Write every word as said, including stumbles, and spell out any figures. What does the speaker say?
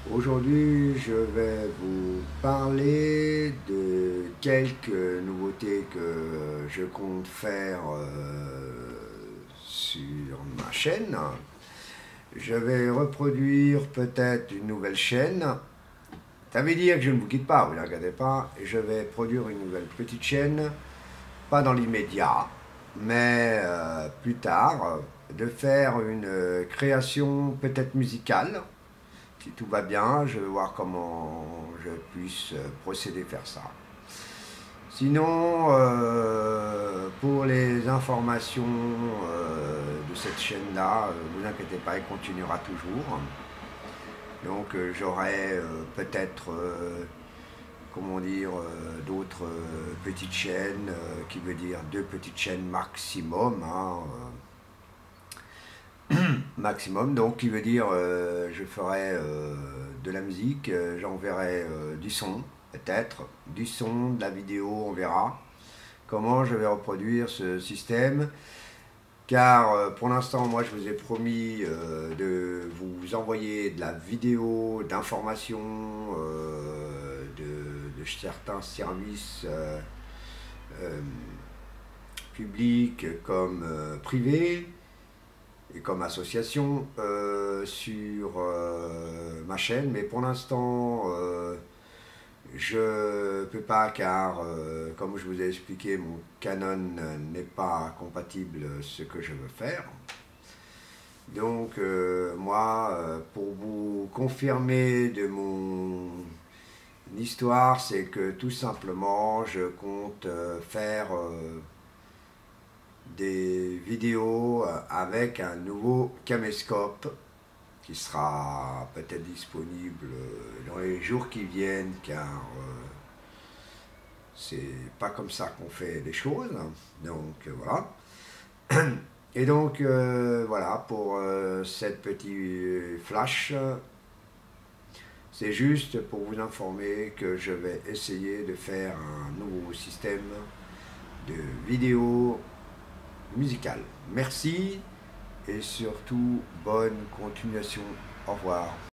Aujourd'hui, je vais vous parler de quelques nouveautés que je compte faire euh, sur ma chaîne. Je vais reproduire peut-être une nouvelle chaîne. Ça veut dire que je ne vous quitte pas, vous inquiétez pas. Je vais produire une nouvelle petite chaîne, pas dans l'immédiat, mais euh, plus tard, de faire une euh, création peut-être musicale. Si tout va bien, je vais voir comment je puisse procéder faire ça. Sinon, euh, pour les informations euh, de cette chaîne-là, euh, vous inquiétez pas, elle continuera toujours. Donc euh, j'aurai euh, peut-être, euh, comment dire, euh, d'autres euh, petites chaînes, euh, qui veut dire deux petites chaînes maximum. Hein, euh, maximum, donc qui veut dire euh, je ferai euh, de la musique, euh, j'enverrai euh, du son, peut-être, du son, de la vidéo, on verra comment je vais reproduire ce système. Car euh, pour l'instant, moi je vous ai promis euh, de vous envoyer de la vidéo, d'informations, euh, de, de certains services euh, euh, publics comme euh, privés et comme association euh, sur euh, ma chaîne, mais pour l'instant euh, je ne peux pas car euh, comme je vous ai expliqué, mon Canon n'est pas compatible ce que je veux faire. Donc euh, moi, euh, pour vous confirmer de mon histoire, c'est que tout simplement je compte euh, faire euh, des vidéos avec un nouveau caméscope qui sera peut-être disponible dans les jours qui viennent, car euh, c'est pas comme ça qu'on fait les choses. Donc euh, voilà. Et donc euh, voilà pour euh, cette petite flash. C'est juste pour vous informer que je vais essayer de faire un nouveau système de vidéo musicale. Merci et surtout bonne continuation. Au revoir.